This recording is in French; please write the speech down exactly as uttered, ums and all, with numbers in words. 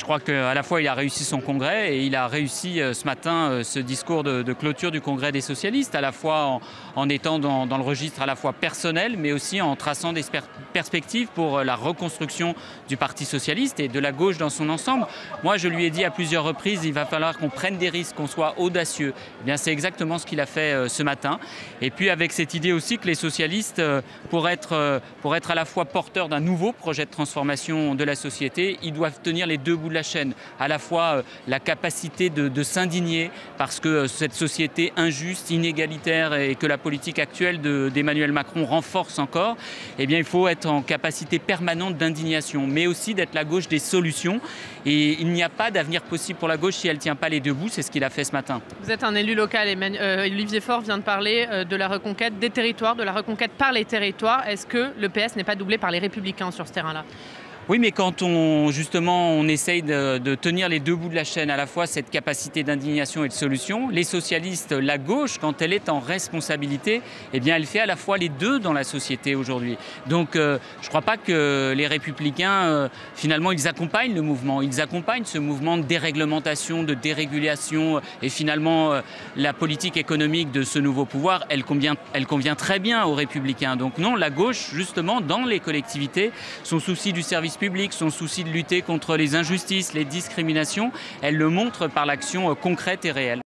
crois qu'à la fois il a réussi son congrès et il a réussi euh, ce matin euh, ce discours de, de clôture du congrès des socialistes, à la fois en, en étant dans, dans le registre à la fois personnel, mais aussi en traçant des perspectives pour la reconstruction du Parti socialiste et de la gauche dans son ensemble. Moi, je lui ai dit à plusieurs reprises, il va falloir qu'on prenne des risques, qu'on soit audacieux. Eh bien, c'est exactement ce qu'il a fait euh, ce matin. Et puis avec cette idée aussi que les socialistes, euh, pour être, euh, pour être à la fois porteurs d'un nouveau projet de transformation de la société, ils doivent tenir les deux bouts de la chaîne, à la fois euh, la capacité de, de s'indigner parce que euh, cette société injuste, inégalitaire et que la politique actuelle d'Emmanuel Macron renforce encore, eh bien, il faut être en capacité permanente d'indignation, mais aussi d'être la gauche des solutions. Et il n'y a pas d'avenir possible pour la gauche si elle ne tient pas les deux bouts, c'est ce qu'il a fait ce matin. Vous êtes un élu local, Emmanuel, euh, Olivier Faure vient de parler euh, de la reconquête des territoires, de la reconquête par les territoires. Est-ce que le P S n'est pas doublé par les Républicains sur ce terrain-là ? Oui, mais quand on, justement, on essaye de, de tenir les deux bouts de la chaîne, à la fois cette capacité d'indignation et de solution, les socialistes, la gauche, quand elle est en responsabilité, eh bien, elle fait à la fois les deux dans la société aujourd'hui. Donc, euh, je ne crois pas que les Républicains, euh, finalement, ils accompagnent le mouvement. Ils accompagnent ce mouvement de déréglementation, de dérégulation, et finalement, euh, la politique économique de ce nouveau pouvoir, elle convient, elle convient très bien aux Républicains. Donc non, la gauche, justement, dans les collectivités, son souci du service public, son souci de lutter contre les injustices, les discriminations, elle le montre par l'action concrète et réelle.